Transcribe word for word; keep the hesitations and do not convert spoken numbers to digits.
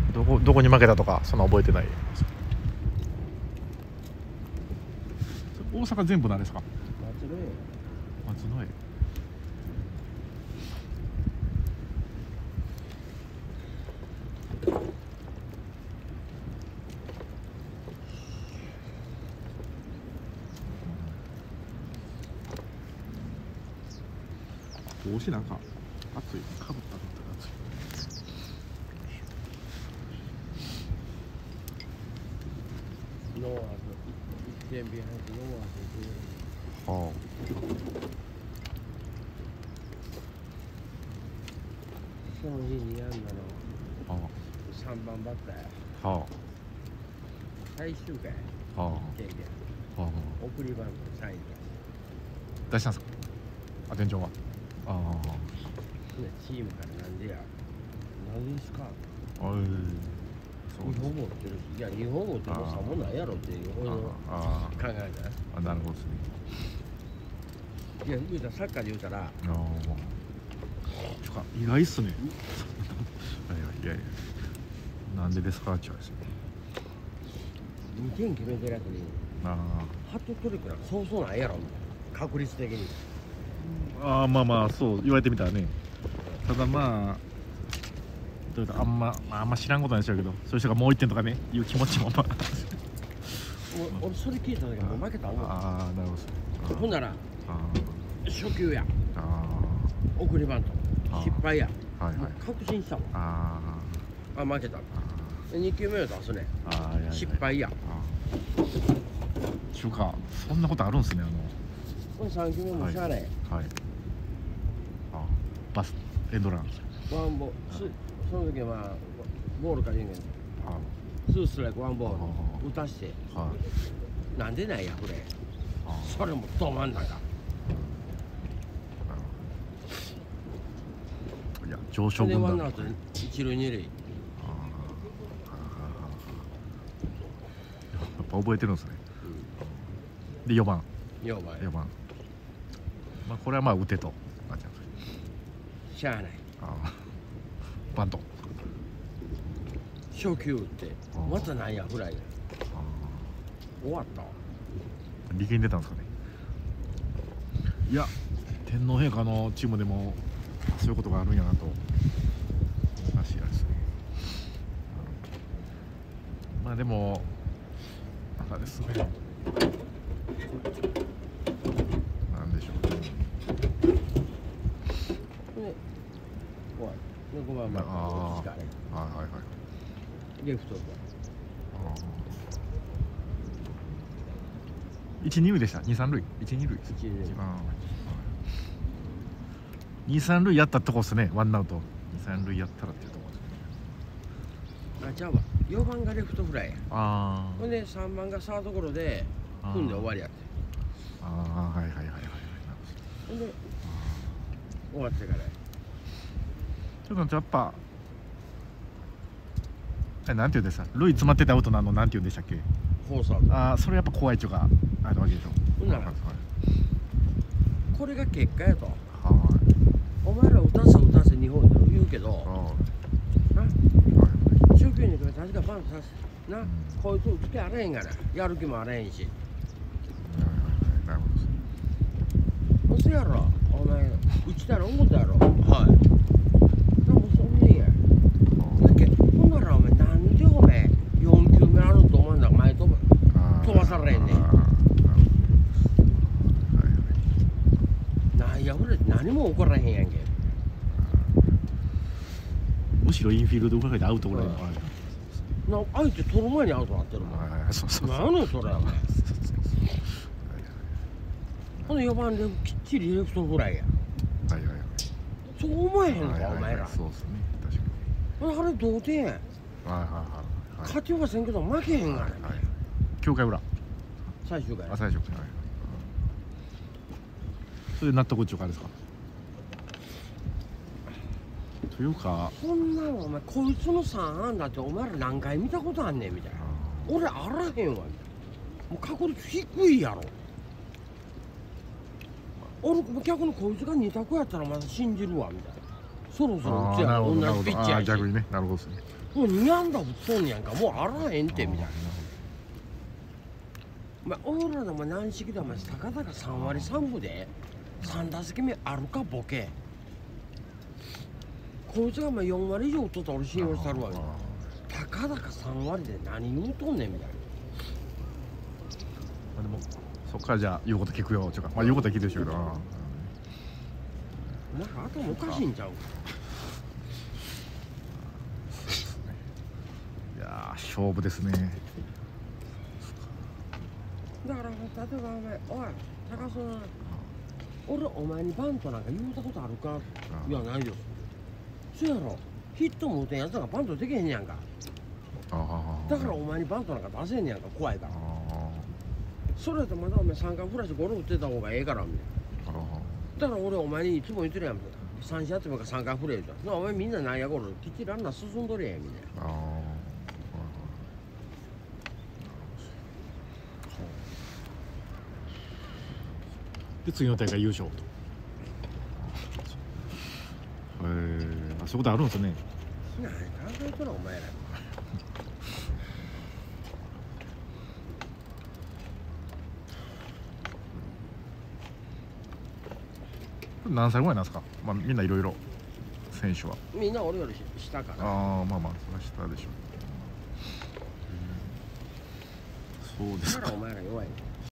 どこどこに負けたとかそんな覚えてない。大阪全部なんですか？松野江。帽子なんか暑い。かぶったら暑い。 ノーアウトいってんビハインドノーアウトではあ。 その日にやんだのはさんばんバッターやあ。は最終回あ。は経験あ。はあ。 送りバントサイン出したんですか？あ、店長は。ああ。 でチームからなんでやなんですかああ。そうです。 日本語ってるしいや日本語ってもうさもないやろっていう俺の考ああ。 えじゃないあ、なるほどですね。 いや言うたらサッカーで言うたらああ。ちょか意外っすね。いやいやいや。なんでですかって言われですよ。 にてん決めてるやつにあハットトリックなんかそうそうないやろ確率的にあ。ああ、まあまあそう言われてみたらね。ただまあ。どういうかあんま、まあ、あんま知らんことないでしょうけど、そういう人がもう一点とかね、いう気持ちもまあ。 俺俺それ聞いた時もう負けた思うああ、なるほど。 ほんなら初球やあ送りバント失敗やあ。はいはい。 確信したもんああ負けたに球目を出すねあ。ああ。 失敗やちゅうか、そんなことあるんですね、あの。 これさん球目もしゃあないはい。あ、バス、エンドラン。 ワンボールその時はボールか言うんけどツーストライクワンボール打たしてなんでないやこれそれもど真ん中いや上昇で軍団ワンアウト一塁二塁やっぱ覚えてるんですね。でよばんよんばんよばん、まあこれはまあ打てとなっちゃう。 しゃあないあバント初球打ってまたなんやフライ終わった力んでたんですかね。いや天皇陛下のチームでもそういうことがあるんやなとらしいですね。まあでもあれですね、なんでしょうね。 で終わりでごばんまでああ、はいしかねはいはいレフト一二塁でした。二三塁一二塁一塁二三塁やったとこっすね。ワンアウト二三塁やったらっていうとこですね。 あちゃうわよんばんがレフトフライやあほんでさんばんがサードゴロで踏んで終わりやってああ、はいはいはいはいはい。 ほんで終わってからちょっとやっぱえなんていうんですか、塁詰まってたアウトなのなんていうんでしたっけ。 フォースアウトああ、それやっぱ怖いっちゅうかあるわけでしょ。 ほんならはいこれが結果やとはいお前ら打たせ打たせ日本で言うけどな初球に確かバントさせな、うん、こいつ打つ気あれへんがなやる気もあれへんしなるほどうせやろお前打ちたら思ったやろはいなんもそんねんやだけほんならお前なんでお前よん球目あると思うんだ前飛ば飛ばされへんねんなんやこれ何も起こらへんやんけむしろインフィールドぐらいでアウトぐらいのあるな相手取る前にアウトなってるもん。 そうそう何やそれ。ほんでよばんできっちりレフトフライや。 はいはいはい。 そう思えへんのかお前ら。 そうですね、確かに。 あれ同点や。はいはいはい。 勝ちはせんけど負けへんがな。 きゅうかい裏。 最終回。 あ、最終回。それで納得っていうかですか。というかそんなのお前こいつのさんあんだってお前ら何回見たことあんねんみたいな。俺あらへんわみたいな。もう確率低いやろ。俺逆にこいつがに択やったらまだ信じるわみたいな。 そろそろあーなうちやるほどなるほ同じピッチャーやしどあー逆にねなるほどですねもうに安打打っとんやんかもうあらへんってみたいな。お前俺らのお前軟式でお前たかだかさんわりさんぶでさん打席目あるかボケこいつがお前よんわり以上打っとったら俺信用したるわよたかだかさんわりで何言うとんねんみたいな。 まあでもそっからじゃあ言うこと聞くよとかまあ言うことは聞いてるでしょうけどなお前頭おかしいんちゃうか。 いやー勝負ですねだから例えばお前おい高須俺お前にバントなんか言うたことあるかいやないよそやろヒットも打てんやつがバントできへんやんかだからお前にバントなんか出せんねやんか怖いからそれやとまだお前三冠フラッシュゴロ打ってた方がええからみたいなだから俺お前にいつも言ってるやん三振集めか三冠フレーじゃんお前みんな内野ゴロきっちりランナー進んどるやんみたいなで次の大会優勝とへえあそういうことあるんですね何考えとるお前ら何歳ぐらいなんですかまあみんないろいろ選手はみんな俺より下からああまあまあそれは下でしょうそうですかだからお前ら弱いね